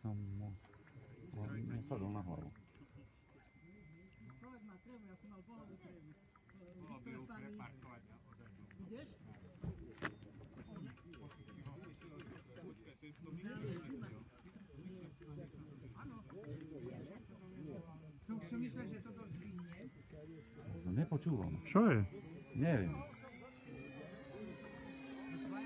som mu nesadol na hlavu. Človek má trému, ja som mal bohovú trému. Ideš? Áno. Som myslel, že toto zvýnie. Nepočúvam. Čo je? Neviem.